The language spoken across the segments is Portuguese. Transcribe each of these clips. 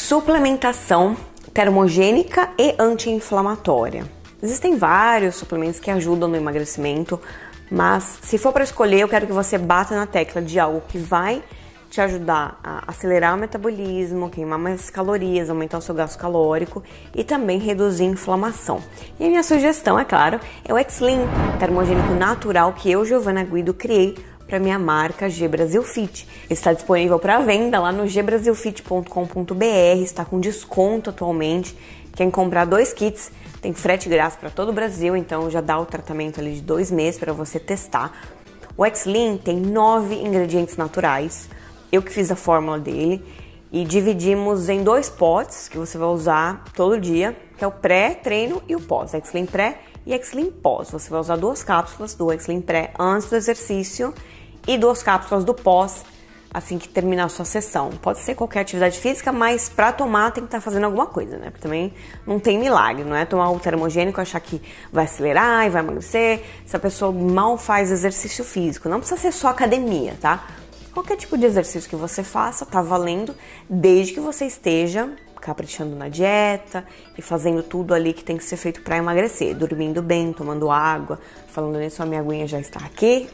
Suplementação termogênica e anti-inflamatória. Existem vários suplementos que ajudam no emagrecimento, mas se for para escolher, eu quero que você bata na tecla de algo que vai te ajudar a acelerar o metabolismo, queimar mais calorias, aumentar o seu gasto calórico e também reduzir a inflamação. E a minha sugestão, é claro, é o X-Lean, termogênico natural que eu, Giovana Guido, criei para minha marca G Brasil Fit. Está disponível para venda lá no gbrasilfit.com.br, está com desconto atualmente. Quem comprar 2 kits tem frete grátis para todo o Brasil, então já dá o tratamento ali de 2 meses para você testar. O X-Lean tem 9 ingredientes naturais, eu que fiz a fórmula dele, e dividimos em 2 potes que você vai usar todo dia, que é o pré-treino e o pós, X-Lean pré e X-Lean pós. Você vai usar 2 cápsulas do X-Lean pré antes do exercício e 2 cápsulas do pós assim que terminar a sua sessão. Pode ser qualquer atividade física, mas para tomar tem que estar fazendo alguma coisa, né? Porque também não tem milagre, não é tomar o termogênico e achar que vai acelerar e vai emagrecer se a pessoa mal faz exercício físico. Não precisa ser só academia, tá? Qualquer tipo de exercício que você faça tá valendo, desde que você esteja caprichando na dieta e fazendo tudo ali que tem que ser feito para emagrecer, dormindo bem, tomando água. Falando nisso, a minha aguinha já está aqui.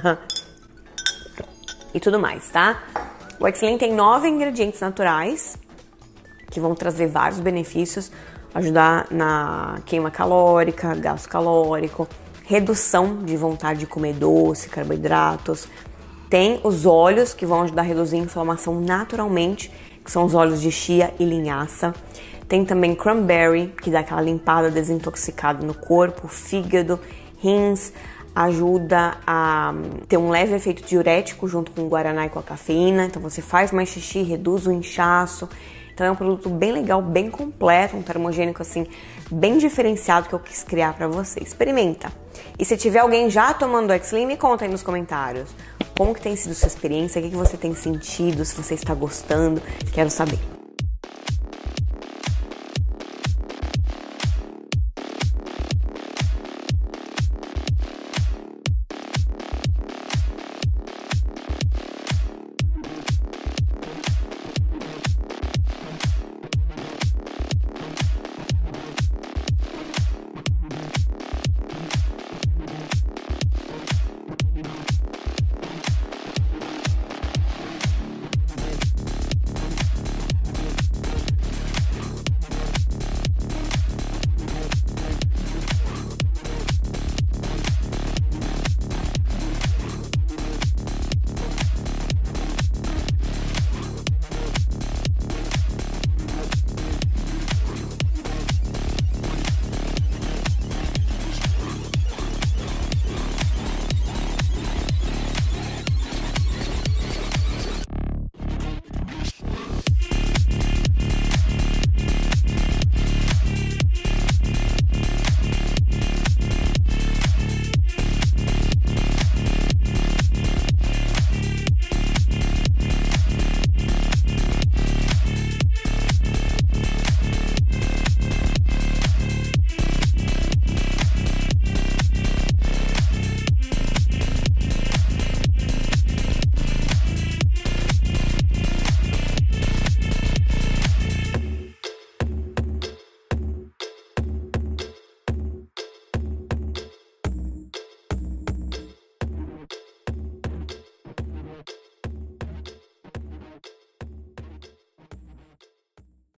E tudo mais, tá? O X-Lean tem 9 ingredientes naturais que vão trazer vários benefícios, ajudar na queima calórica, gasto calórico, redução de vontade de comer doce, carboidratos. Tem os óleos que vão ajudar a reduzir a inflamação naturalmente, que são os óleos de chia e linhaça. Tem também cranberry, que dá aquela limpada desintoxicada no corpo, fígado, rins, ajuda a ter um leve efeito diurético junto com o guaraná e com a cafeína. Então você faz mais xixi, reduz o inchaço. Então é um produto bem legal, bem completo, um termogênico assim bem diferenciado que eu quis criar para você. Experimenta. E se tiver alguém já tomando X-Lean, me conta aí nos comentários como que tem sido sua experiência, o que você tem sentido, se você está gostando, quero saber.